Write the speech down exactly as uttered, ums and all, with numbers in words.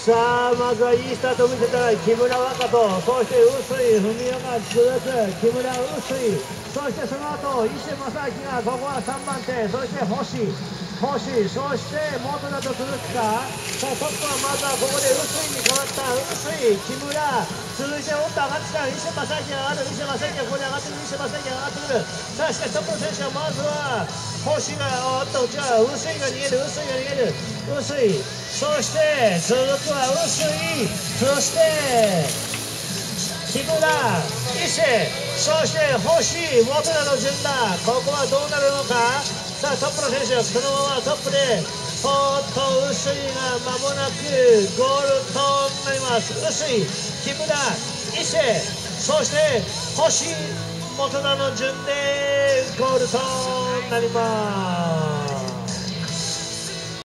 さあまずはいいスタートを見せた木村若人、そして臼井文雄が続く木村臼井、そしてその後石正明がここはさんばん手、そして星星、そして元田と続くか。さあトップはまずはここで臼井に変わった臼井、木村、続いておっと上がってきた石正明が上がる、石正明がここで上がってくる、石正明が上がってくる。さあしかしトップの選手はまずは星がおっと違う、臼井が逃げる、臼井が逃げる、臼井、そして続くは臼井、そして木村、伊勢、そして星、元田の順だ。ここはどうなるのか。さあトップの選手はそのままトップで、おっと臼井が間もなくゴールとなります。臼井、木村、伊勢、そして星、元田の順でゴールとなります。